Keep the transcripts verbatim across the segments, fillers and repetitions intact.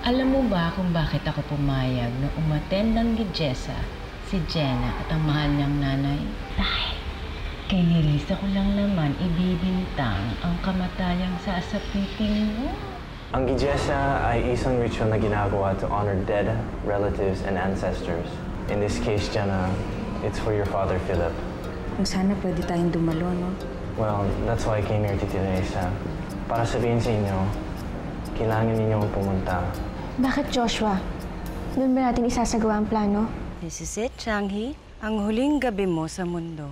Alam mo ba kung bakit ako pumayag na umattend ng Gijesa, si Jenna at ang mahal niyang nanay? Dahil kay Nerissa ko lang naman ibibintang ang kamatayang sasapitin mo. Ang Gijesa ay isang ritual na ginagawa to honor dead relatives and ancestors. In this case, Jenna, it's for your father, Philip. Kung sana pwede tayong dumalo, no? Well, that's why I came here, Tita Nerissa. Para sabihin sa inyo, kailangan ninyo pumunta. Bakit, Joshua? Doon ba natin isasagawa ang plano? This is it, Changhi. Ang huling gabi mo sa mundo.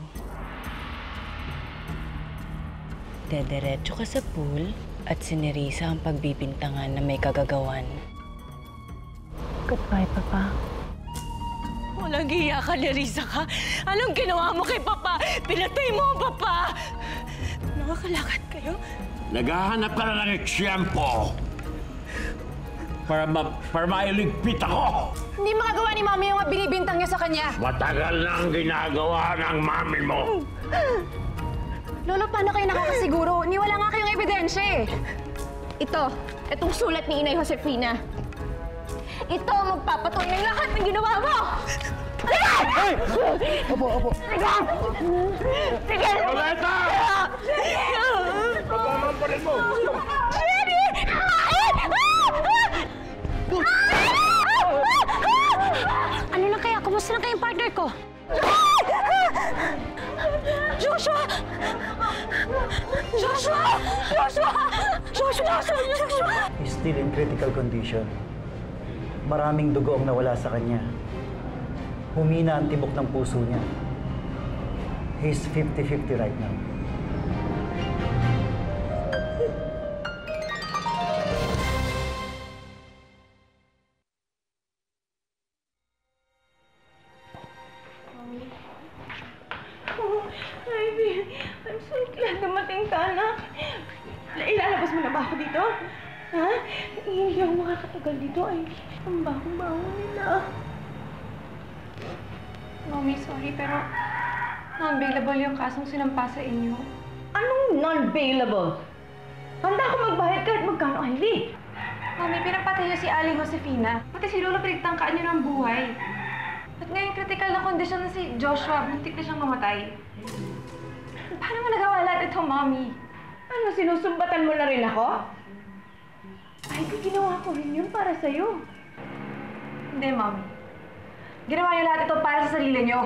Dederecho ka sa pool at si Nerissa ang pagbibintangan na may kagagawan. Goodbye, Papa. Walang hiya ka, Nerissa ka. Anong ginawa mo kay Papa? Pinatay mo ang Papa! Nakakalakad kayo? Naghahanap ka na ng eksyempo para, ma para mailigpit ako. Hindi makagawa ni Mami yung binibintang niya sa kanya. Matagal na ang ginagawa ng mami mo. Lolo, paano kayo nakakasiguro? Ni wala nga kayong ebidensya eh. Ito, itong sulat ni Inay Josefina. Ito ang magpapatuloy ng lahat ng ginawa mo! Hey! Opo, opo. Sige! Sige! Violeta! Pagmamamparin mo! Ano lang kaya? Kumusta lang kayong partner ko? Joshua! Joshua! Joshua! Joshua! Joshua! He's still in critical condition. Maraming dugo ang nawala sa kanya. Humina ang tibok ng puso niya. He's fifty fifty right now. Ivy, I'm so glad dumating ka, anak. Ilalabas mo na ba ako dito? Ha? Hindi ako makakatagal dito, Ivy. Ang baho-baho nila. Mommy, sorry, pero non-bailable yung kasong sinampa sa inyo. Anong non-bailable? Handa ako magbayad kahit magkano, Ivy. Mommy, pinapatay niyo si Aling Josefina. Pati si Lolo pinagtangkaan niyo ng buhay. At ngayon, critical na kondisyon na si Joshua. Muntik na siyang mamatay. Paano mo nagawa lahat ito, Mommy? Ano, sinusumbatan mo na rin ako? Ivy, ginawa ko rin yun para sa'yo. Hindi, Mommy. Ginawa niyo lahat ito para sa sarili niyo.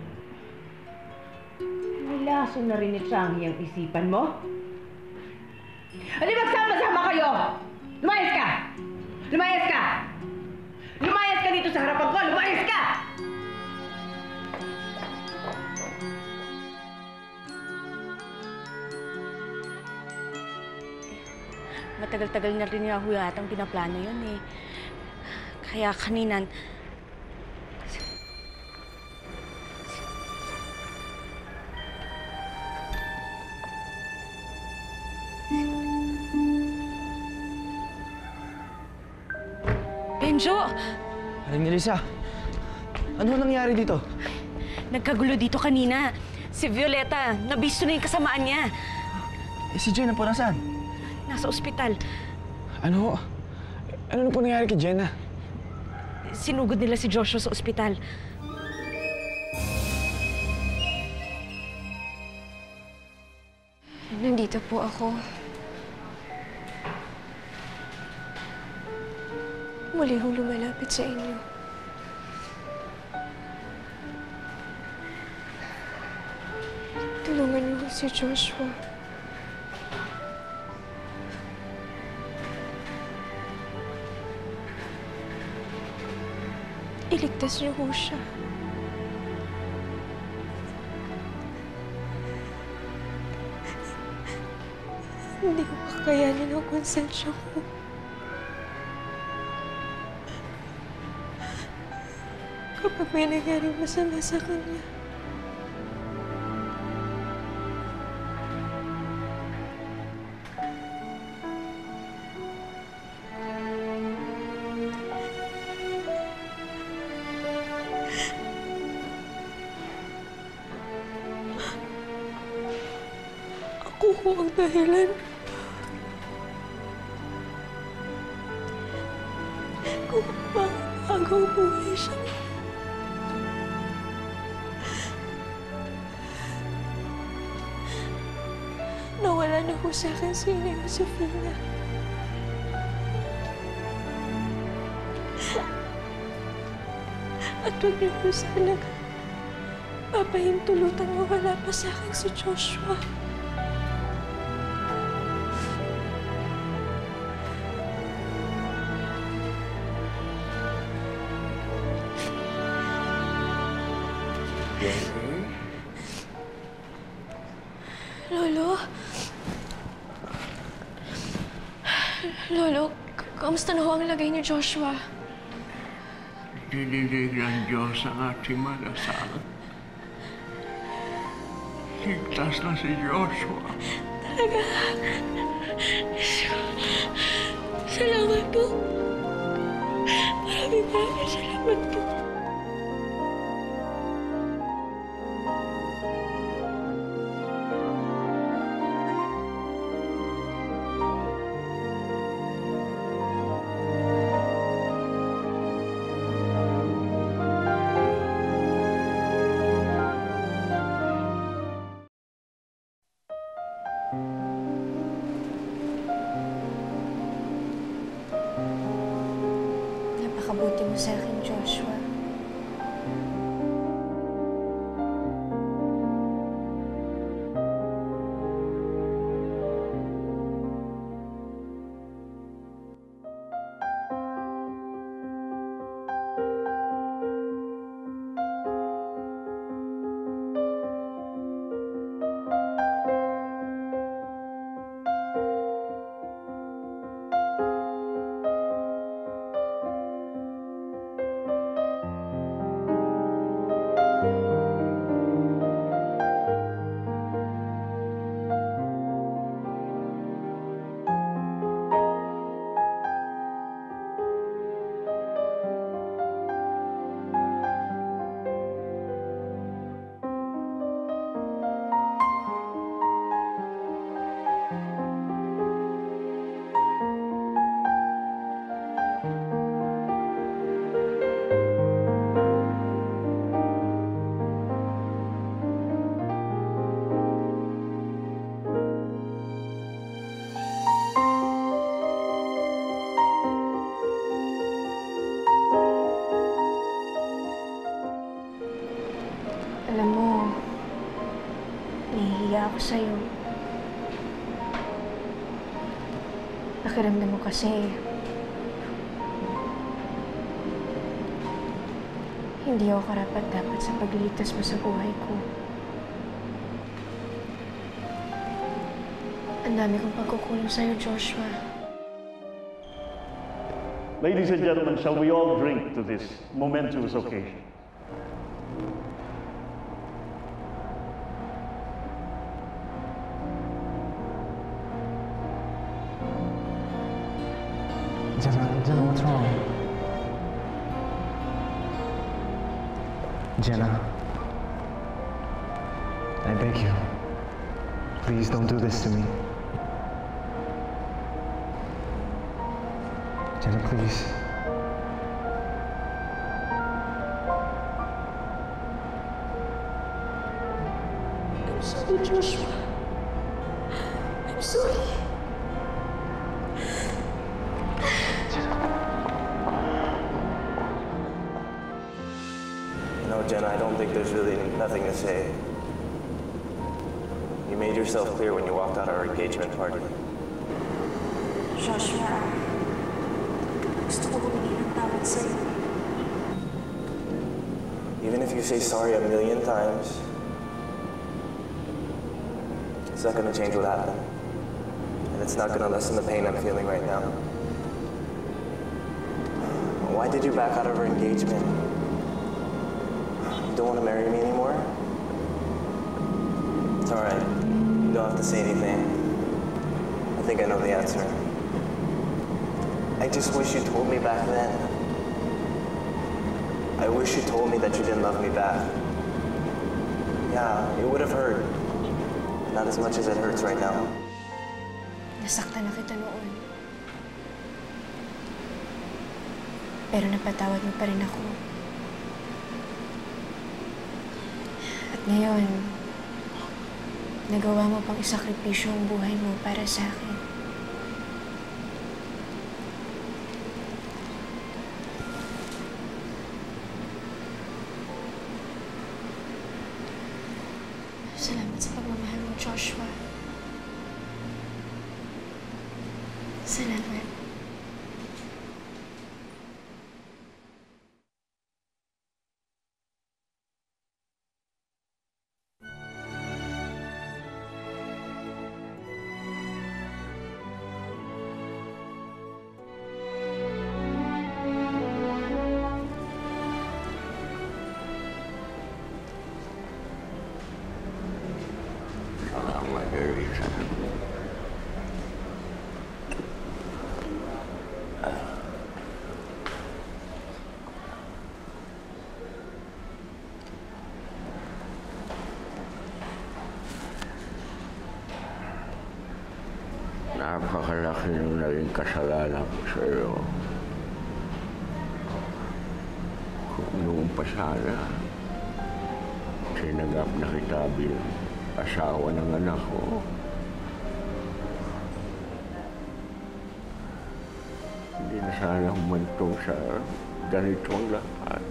May laso na rin ni Changhi ang isipan mo? Ano magsama-sama kayo? Lumayas ka! Lumayas ka! Lumayas ka dito sa harapan ko! Lumayas ka! Matagal-tagal na rin yung yatang pinaplano yun eh. Kaya kanina... Benjo! Aling Nerissa, ano nangyari dito? Nagkagulo dito kanina. Si Violeta, nabisto na yung kasamaan niya. Eh, si Jenna po nasaan? Nasa ospital. Ano? Ano na po nangyari kay Jenna? Sinugod nila si Joshua sa ospital. Nandito po ako. Muli hong lumalapit sa inyo. Tulungan niyo si Joshua. Iligtas niyo ho siya. Hindi ko kakayanin ang konsensya ko. Kapag may nangyari masama sa kanya. Ako ho ang dahilan. kung bakit buhay siya. Nawala na po sa akin si Inay Josefina. At huwag niyo po sana papahintulutang mawala pa sa akin si Joshua. Lolo? Lolo, kamusta na ho ang lagay ni Joshua? Dinilig ng Diyos ang ating malasal. Ligtas na si Joshua. Talaga? Salamat po. Maraming maraming salamat po. Napakabuti mo sa akin, Joshua. Alam mo, nahihiya ako sa'yo. Pakiramdam mo kasi, hindi ako karapat-dapat sa pagliligtas mo sa buhay ko. Ang dami kong pagkukulang sa'yo, Joshua. Ladies and gentlemen, shall we all drink to this momentous occasion? Jenna, Jenna, what's wrong? Jenna, I beg you, please don't do this to me. Jenna, please. I'm sorry, Joshua. I'm sorry. No, Jenna, I don't think there's really nothing to say. You made yourself clear when you walked out of our engagement party. Joshua, gusto ko humingi ng tawad sa'yo. Even if you say sorry a million times, it's not gonna change what happened. And it's not gonna lessen the pain I'm feeling right now. Why did you back out of our engagement? You don't want to marry me anymore? It's all right. You don't have to say anything. I think I know the answer. I just wish you told me back then. I wish you told me that you didn't love me back. Yeah, it would have hurt. Not as much as it hurts right now. Nasaktan na kita noon. Pero napatawad mo pa rin ako. At ngayon, nagawa mo pang isakripisyo ang buhay mo para sa akin. Salamat sa pagmamahal mo, Joshua. Salamat. Salamat, Teresa. Napakalaki nung naging kasalanan ko sa'yo. Kung noong pa sana, sinagap na kita bilang asawa ng anak ko. Hindi na sana humantong sa ganitong lahat.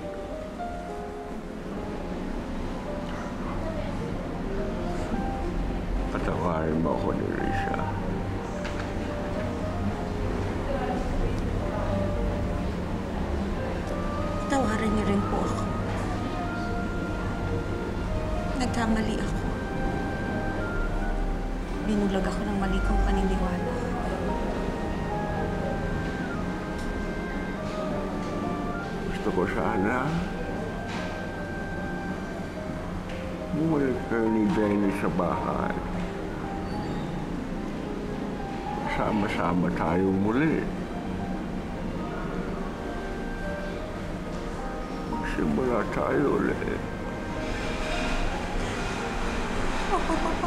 Patawarin mo ako ni Risa. Tawaran niyo rin po ako. Nagkamali ako. Binulag ako ng mali kong paniniwala. Gusto ko sana bumalik kayo ni Jenny sa bahay. Sama-sama tayo muli. Simula tayo ulit. Opo, Papa.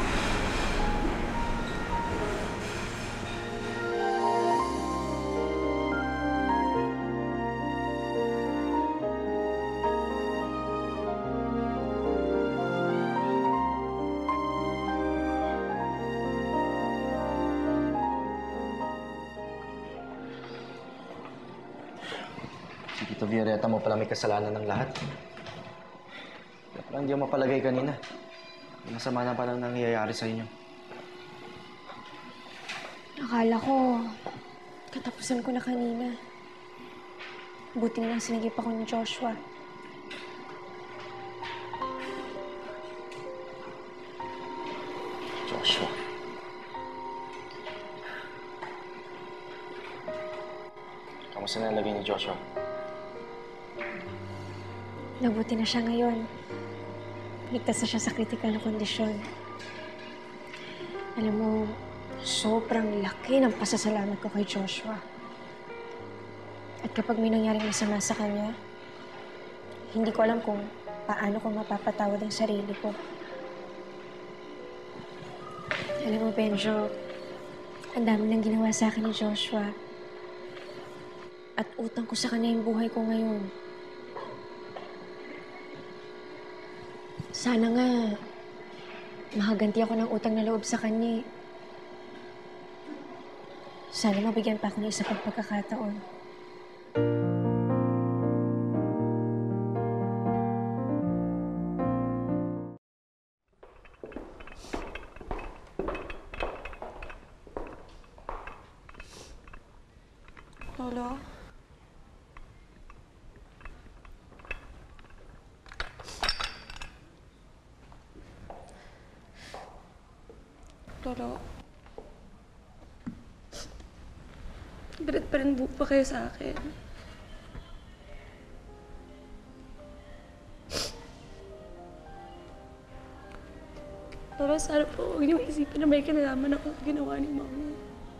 Si Tito Violeta mo pala may kasalanan ng lahat. Kaya pala hindi ako mapalagay kanina. Masama na palang nangyayari sa inyo. Akala ko, katapusan ko na kanina. Buti na lang sinagip ako ni Joshua. Joshua. Kamusta na lagay ni Joshua? Nabuti na siya ngayon. Ligtas na siya sa kritikal na kondisyon. Alam mo, sobrang laki ng pasasalamat ko kay Joshua. At kapag may nangyaring masama sa kanya, hindi ko alam kung paano ko mapapatawad ang sarili ko. Alam mo, Benjo, ang dami nang ginawa sa akin ni Joshua. At utang ko sa kanya yung buhay ko ngayon. Sana nga, makaganti ako ng utang na loob sa kanya. Sana mabigyan pa ako ng isa pang pagkakataon. Lolo? Lolo, galit pa rin po pa kayo sa akin. Lolo, sana po huwag niyong isipin na may kinalaman ako sa ginawa ni Mami.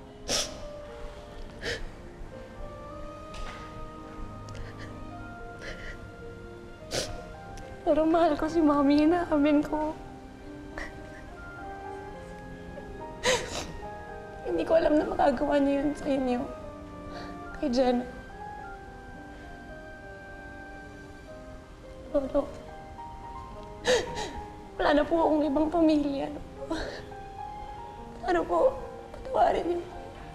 Pero mahal ko si Mami, inaamin ko. Hindi ko alam na magagawa niya yun sa inyo. Kay Jenna. Lolo, wala na po akong ibang pamilya. Ano po, patawarin niyo.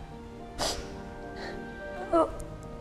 Oh.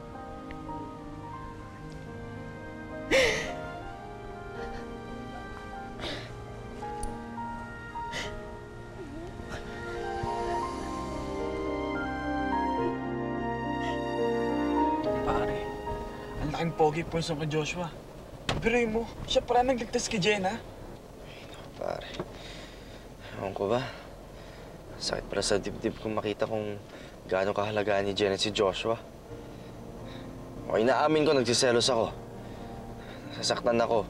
Pare, ang laking pogi po sa kay Joshua. Biruin mo, siya pala nagligtas kay Jenna. Pare, ewan ko ba? Sakit para sa dibdib kung makita kung gaano kahalagaan ni Jenna si Joshua. O inaamin ko, nagsiselos ako. Sasaktan ako.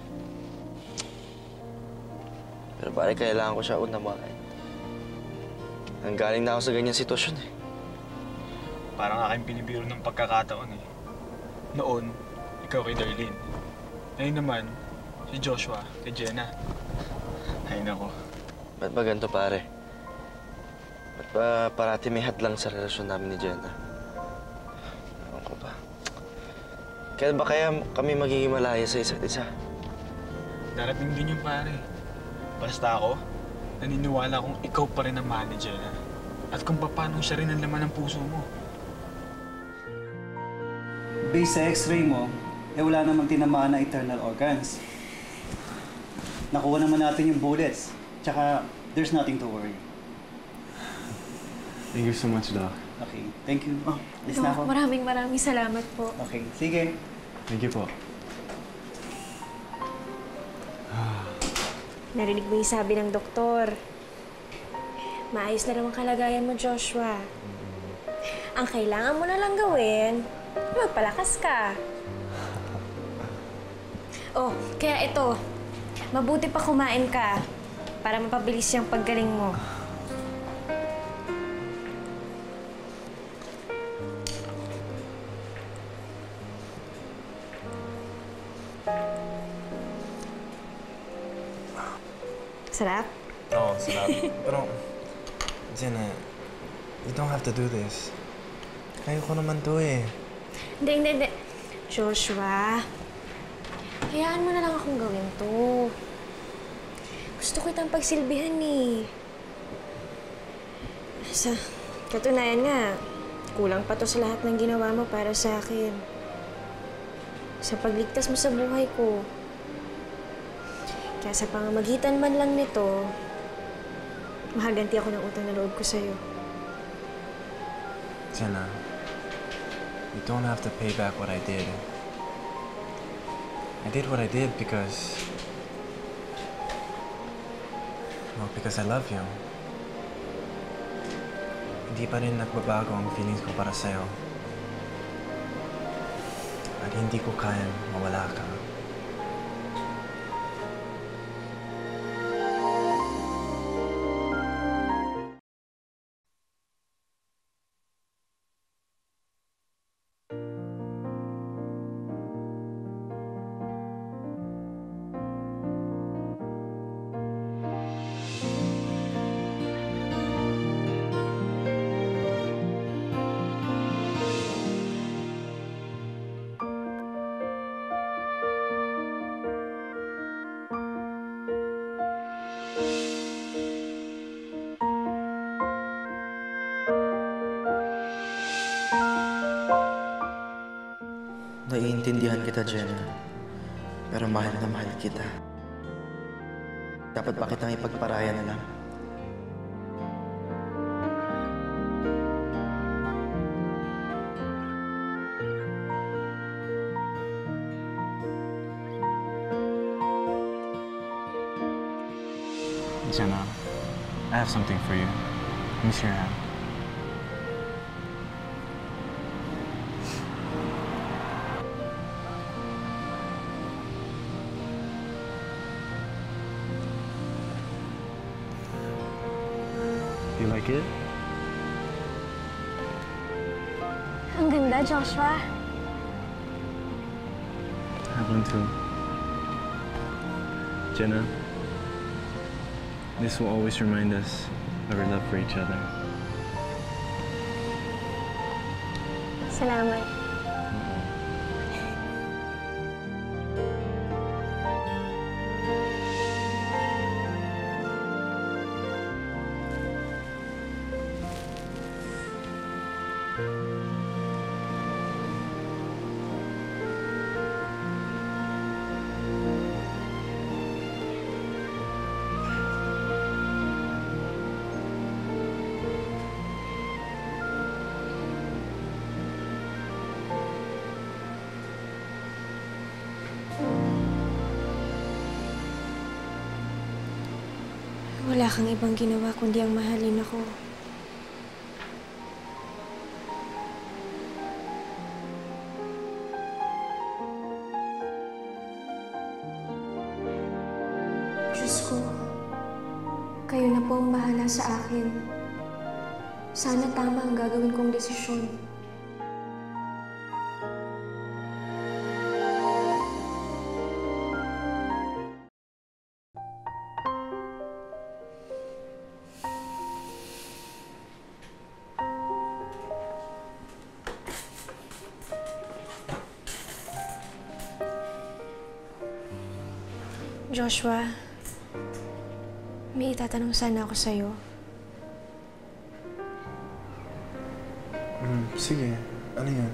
Pero pare, kailangan ko siya unawaan. Nanggaling na ako sa ganyang sitwasyon eh. Parang aking pinibiro ng pagkakataon eh. Noon, ikaw kay Darlene. Ngayon naman, si Joshua kay Jenna. Ay nako. Ba't ba ganito, pare? Ba't ba parati may hadlang sa relasyon namin ni Jenna? Ewan ko ba? Kaya ba kaya kami magiging malaya sa isa't isa? Darating din yung pare. Basta ako, naniniwala kong ikaw pa rin ang mahal ni Jenna. At kung paano siya rin ang laman ng puso mo. Based sa x-ray mo, eh wala namang tinamaan na internal organs. Nakuha naman natin yung bullets. Tsaka, there's nothing to worry. Thank you so much, Doc. Okay, thank you. Oh, alis na ako. Maraming maraming salamat po. Okay, sige. Thank you po. Narinig mo yung sabi ng doktor. Maayos na naman kalagayan mo, Joshua. Ang kailangan mo na lang gawin, magpalakas ka. Oh, kaya ito, mabuti pa kumain ka para mapabilis yung paggaling mo. Sarap? Oo, oh, sarap. Pero, Jenna, you don't have to do this. Kaya ko naman to eh. Hindi, hindi, hindi. Joshua, hayaan mo na lang akong gawin to. Gusto ko itang pagsilbihan eh. Sa katunayan nga, kulang pa to sa lahat ng ginawa mo para sa akin. Sa pagligtas mo sa buhay ko. Kaya sa pamamagitan man lang nito, mahaganti ako ng utang na loob ko sa'yo. Jenna, you don't have to pay back what I did. I did what I did because... Well, because I love you. Hindi pa rin nagbabago ang feelings ko para sa'yo. At hindi ko kayang mawala ka. Naiintindihan kita, Jenna. Pero mahal na mahal kita. Dapat ba kitang ipagparaya na lang? Jenna, I have something for you. Let me see your hand. You like it? Ang ganda, Joshua. I have one too. Jenna, this will always remind us of our love for each other. Salamat. wala kang ibang ginawa kundi ang mahalin ako. Diyos ko, kayo na po ang bahala sa akin. Sana tama ang gagawin kong desisyon. Joshua, may itatanong sana ako sa'yo. Mm, sige. Ano yan?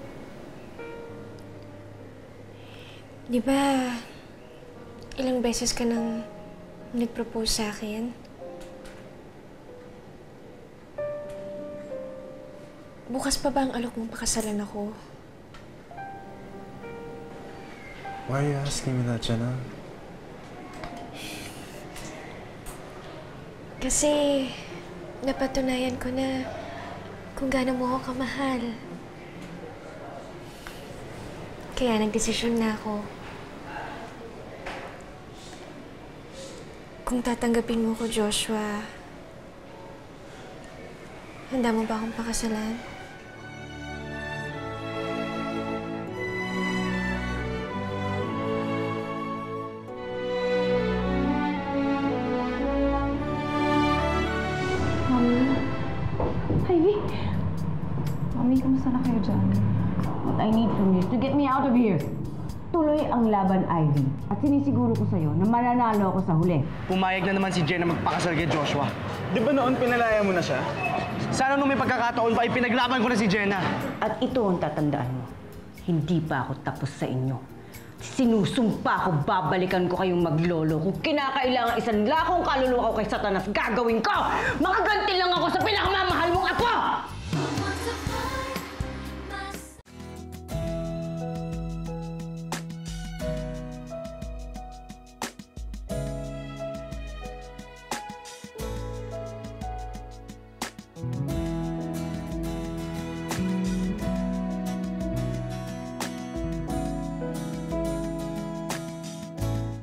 Di ba, ilang beses ka nang nag-propose sa akin? Bukas pa ba ang alok mong pakasalan ako? Why are you asking me that, Jenna? Kasi napatunayan ko na kung gaano mo ako kamahal. Kaya nagdesisyon na ako. Kung tatanggapin mo ko, Joshua, handa mo ba akong pakasalan? Mami, kamusta na kayo dyan? What I need from you is to get me out of here. Tuloy ang laban, Ivy. At sinisiguro ko sa'yo na mananalo ako sa huli. Pumayag na naman si Jenna magpakasal kay Joshua. Di ba noon pinalaya mo na siya? Sana nung may pagkakataon pa, ipinaglaban ko na si Jenna. At ito ang tatandaan mo. Hindi pa ako tapos sa inyo. Sinusumpa ko, babalikan ko kayong maglolo. Kung kinakailangan isang lakong kaluluwa ko kay Satanas, gagawin ko! Makaganti lang ako sa pinaka